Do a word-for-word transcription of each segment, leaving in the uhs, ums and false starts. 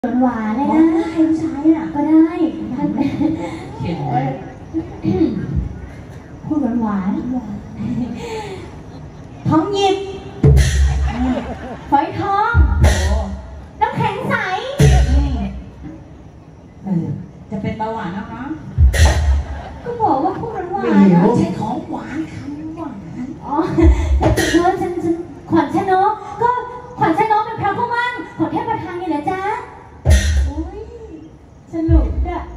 หวานเลยนะใครผู้ชายอ่ะก็ได้ท่านเขียนไว้พูดหวานหวานทองหยิบฝอยทองน้ำแข็งใสเออจะเป็นเบาหวานนะคะก็บอกว่าพูดหวานหวานไม่ใช่ของหวานคำหวานอ๋อแต่เธอฉันฉันขวัญชนกก็ขวัญชนกเป็นพระผู้มั่นของเทพประธานนี่แหละจ๊ะอุ้ยสนุกอ่ะ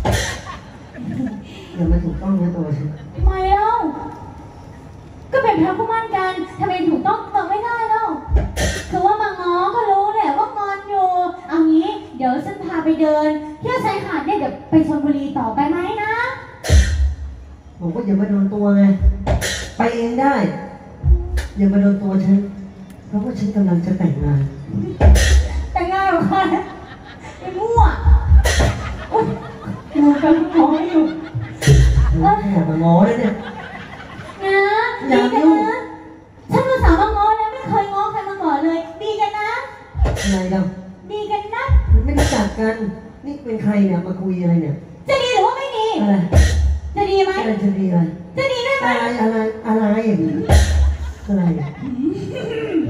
อย่ามาถูกต้องนะตัวฉันทำไมเล่าก็เป็นพระผู้มั่นกันทำไมถูกต้องตอบไม่ได้เล่าคือว่ามาง้อก็รู้แหละว่างอนอยู่เอางี้เดี๋ยวฉันพาไปเดินเที่ยวชายหาดเนี่ยเดี๋ยวไปชลบุรีต่อไปไหมนะผมก็อย่ามาโดนตัวไงไปเองได้อย่ามาโดนตัวฉันเพราะว่าฉันกำลังจะแต่งงานแต่งงานกับใครไอ้มั่วอุ้ยดูกันง้ออยู่แอบมาง้อแล้วเนี่ยนะดีกันนะฉันรู้สาวมาง้อแล้วไม่เคยง้อใครมาก่อนเลยดีกันนะอะไรกันดีกันนะไม่รู้จักกันนี่เป็นใครเนี่ยมาคุยอะไรเนี่ยจะดีหรือว่าไม่ดีอะไรจะดีไหมอะไรจะดีอะไรจะดีได้ไหมอะไรอะไรอะไรอย่างนี้อะไร